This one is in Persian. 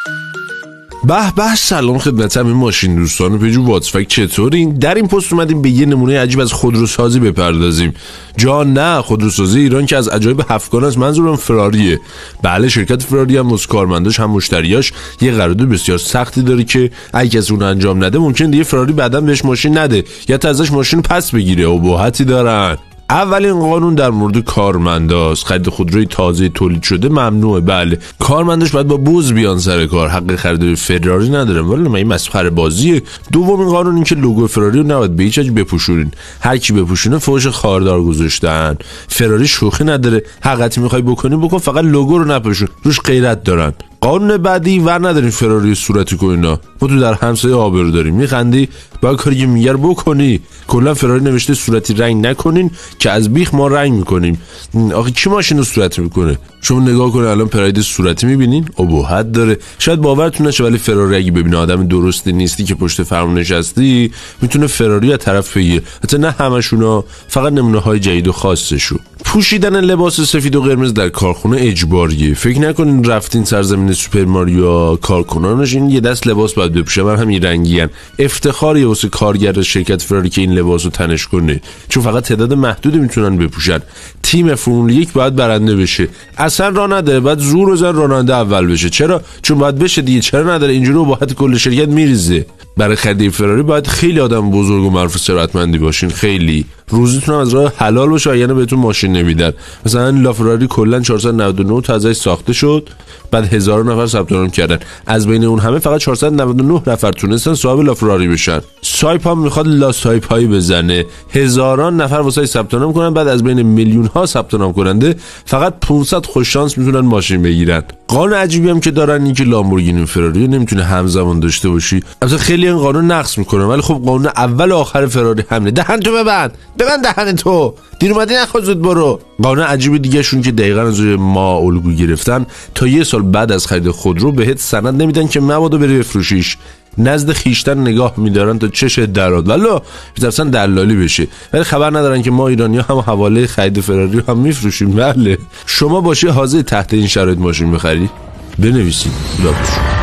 به سلام خدمت همه ماشین دوستان پیجو واتسفک، چطورین؟ در این پست اومدیم به یه نمونه عجیب از خودروسازی بپردازیم. جان نه، خودروسازی ایران که از عجایب هفتگانه است. منظورم فراریه. بله، شرکت فراری هم از کارمنداش هم مشتریاش یه قرارداد بسیار سختی داره که اگه کسی اون انجام نده ممکن دیگه فراری بعداً بهش ماشین نده یا تا ازش ماشین پس بگیره. ابهاتی دارن. اولین قانون در مورد کارمنداست. خرید خودروی تازه تولید شده ممنوعه. بله، کارمنداش باید با بوز بیان سر کار. حق خرید فراری ندارن. ولی این مسخره بازیه. دومین قانون این که لوگو فراری رو نباید به هیچ وجه بپوشونین. هر کی بپوشونه فوش خاردار گذاشتن. فراری شوخی نداره. حقیقتی میخوای بکنی بکن، فقط لوگو رو نپوشون. روش غیرت دارن. قانون بعدی ور نداریم فراری صورتی کو اینا. ما تو در همسایه آبرو داریم. میخندی با کاری که میگه بکنی. کلا فراری نوشته صورتی رنگ نکنین که از بیخ ما رنگ میکنیم. آخه کی ماشین رو صورتی میکنه؟ شما نگاه کنه الان پراید صورتی میبینین؟ ابهت داره. شاید باورتون نشه ولی فراری اگه ببینه آدم درستی نیستی که پشت فرمون نشستی میتونه فراری از طرف بگیره. حتی نه همشونا، فقط نمونه های جدید و خاصشو. پوشیدن لباس سفید و قرمز در کارخونه اجباریه. فکر نکنین رفتین سرزمین سوپر ماریو کارکنانش این یه دست لباس باید بپوشن هم این رنگیان. افتخاریه واسه کارگر شرکت فراری که این لباسو تنش کنه، چون فقط تعداد محدودی میتونن بپوشن. تیم فرمول 1 باید برنده بشه. اصلا راه نداره بعد زور بزن راننده اول بشه. چرا؟ چون باید بشه دیگه. چرا نداره؟ اینجوری ابهت کل شرکت میریزه. برای خرید فراری باید خیلی آدم بزرگ و معروف و ثروتمندی باشین. خیلی روزیتون هم از راه حلال باشه، یعنی بهتون ماشین نمیدن. مثلا لافراری کلا 499 تا ازش ساخته شد، بعد 1000 نفر ثبت نام کردن. از بین اون همه فقط 499 نفر تونستن صاحب لافراری بشن. سایپ هم میخواد لا سایپ هایی بزنه. هزاران نفر واسه ثبت نام کنن، بعد از بین میلیون ها ثبت نام کننده فقط 500 خوش شانس میتونن ماشین بگیرن. قانون عجیبی هم که دارن این که لامبورگینی فراری نمیتونه همزمان داشته باشی. البته خیلی این قانون نقض میکنه، ولی خب قانون اول و آخر فراری همینه. دهن تو ببند دهن تو، دیر اومدی نخواد زود برو. قانون عجیبی دیگه شون که دقیقاً از ما الگو گرفتن تا یه سال بعد از خرید خودرو بهت سند نمیدن که مبادا بری بفروشیش. نزد خیشتن نگاه میدارن تا چش درآد، والا میترسن دلالی بشه. ولی خبر ندارن که ما ایرانی‌ها هم حواله خرید فراری رو هم میفروشیم. بله، شما باشی حاضر تحت این شرایط ماشین بخری؟ بنویسید.